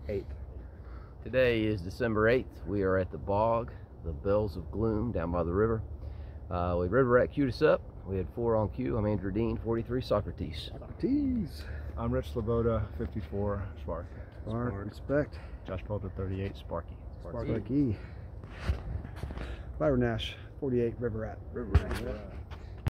8th. Today is December 8th. We are at the bog, the Bells of Gloom, down by the river. River Rat queued us up. We had 4 on queue. I'm Andrew Dean, 43, Socrates. Socrates. I'm Rich Sloboda, 54, Spark. Spark, respect. Josh Polter, 38, Sparky. Sparky. Byron Nash, 48, River Rat. River Rat.